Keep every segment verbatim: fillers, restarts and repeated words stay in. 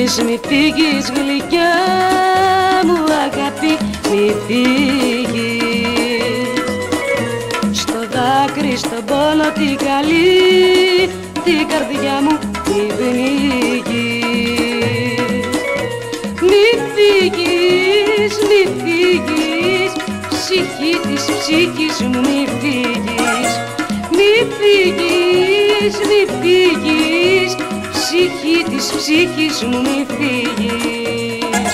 φύγεις, μη φύγεις γλυκιά μου αγάπη, μη φύγεις. Στο δάκρυ, στον πόνο την καλή, την καρδιά μου μη πνίγεις. Μη φύγεις, μη φύγεις, ψυχή της ψυχής μου μη φύγεις. Μη φύγεις, μη φύγεις, ψυχή της ψυχής μου μη φύγεις.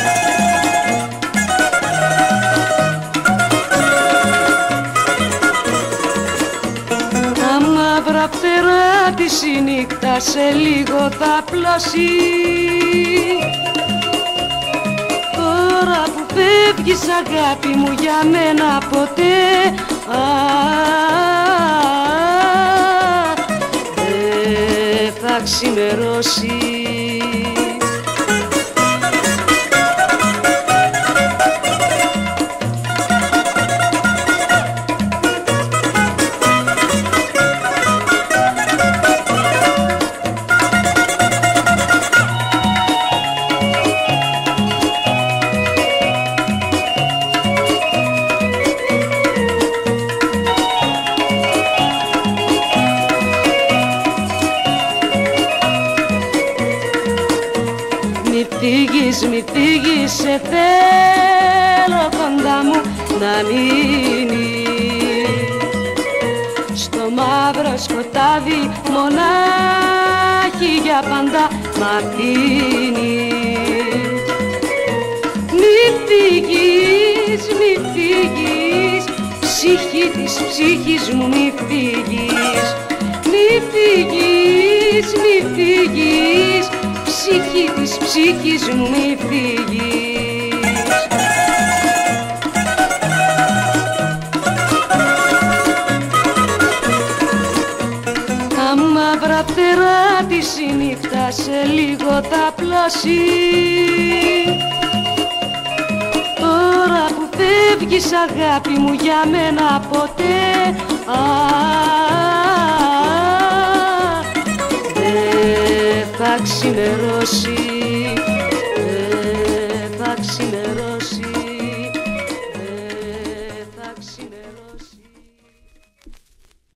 Τα μαύρα φτερά της η νύχτα σε λίγο θα πλώσει. Τώρα που φεύγεις αγάπη μου για μένα ποτέ α, δεν θα ξημερώσει. Μη φύγεις, μη φύγεις, σε θέλω κοντά μου να μείνεις. Στο μαύρο σκοτάδι μονάχη για πάντα μ' αφήνεις. Μη φύγεις, μη φύγεις, ψυχή της ψυχής μου μη φύγεις. Μη φύγεις, μη φύγεις, ψυχή της ψυχής μου μη φύγεις. Τα μαύρα φτερά της η νύχτα σε λίγο θα πλώσει. Τώρα που φεύγεις αγάπη μου για μένα ποτέ α, θα ξημερώσει.